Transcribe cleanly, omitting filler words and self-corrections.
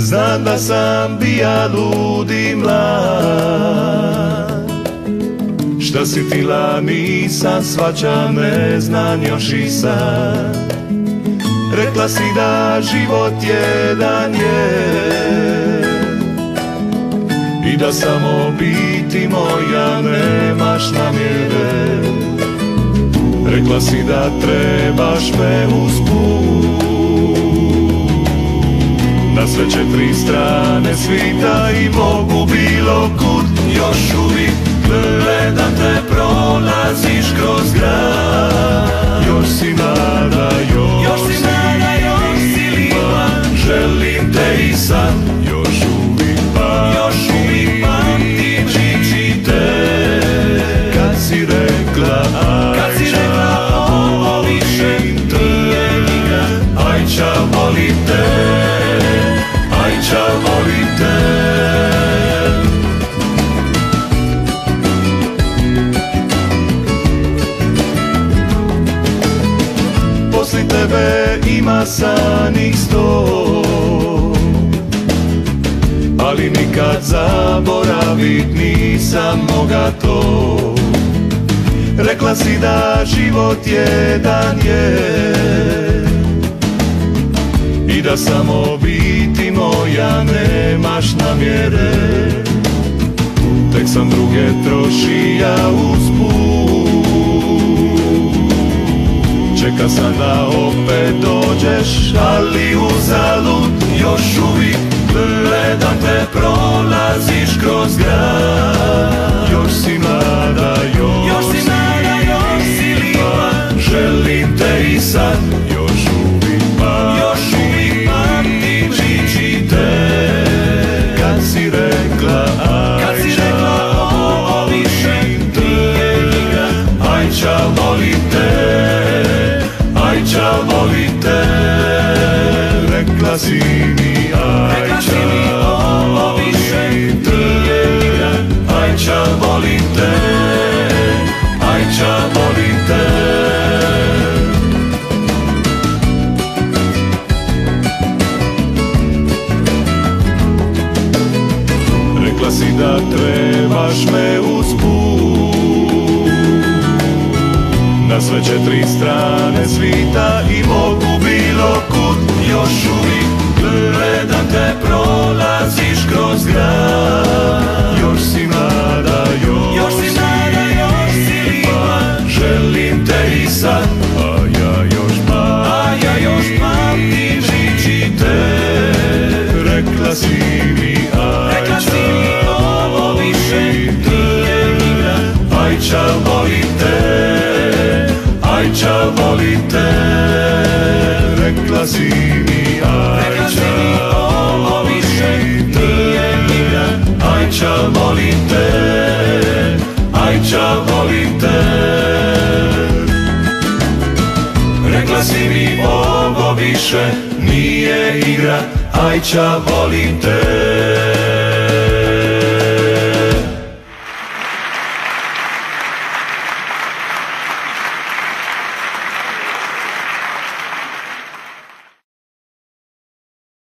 Znam da sam bija ludi mlad. Šta si tila nisam svaća, ne znam još i sad. Rekla si da život jedan je i da samo biti moja nemaš namjere. Rekla si da trebaš me usput. Na sve četiri strane svita i mogu bilo kud. Još uvijek gledam te, prolaziš kroz grad. Još si mlada, još si mlada, još si lijepa. Želim te i sad, još uvijek pamtim riječi te. Kad si rekla ovo više nije igra. Ajča volim te, Ajča volim te. Posli tebe ima sanih 100, ali nikad zaboravit nisam moga to. Rekla si da život jedan je i da samo biti moja nemaš namjere. Tek sam druge trošija usput. Čeka sam da opet dođeš, ali uzalud. Još uvijek gledam te, prolaziš kroz grad. Još si mlada, još si lijepa. Želim te i sad, još uvijek pamtim riječi te. Kad si rekla ovo više nije igra. Ajča volim te, Ajča volim te. Rekla si mi Ajča ovo više nije igra. Ajča volim te, Ajča volim te. Rekla si da trebaš me usput. Na sve četiri strane svita i mogu bilo kud. Još uvijek gledam te, prolaziš kroz grad. Još si mlada, još si lijepa. Želim te i sad, a ja još pamtim riječi te. Rekla si mi ovo više nije igra. Ajča volim te, Ajča volim te. Rekla si mi ovo više nije igra. Ajča volim te, Ajča volim te. Rekla si mi ovo više nije igra. Ajča volim te.